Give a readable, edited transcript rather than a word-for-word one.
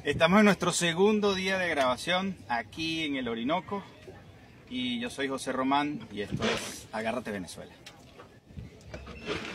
Estamos en nuestro segundo día de grabación aquí en el Orinoco y yo soy José Román y esto es Agárrate Venezuela.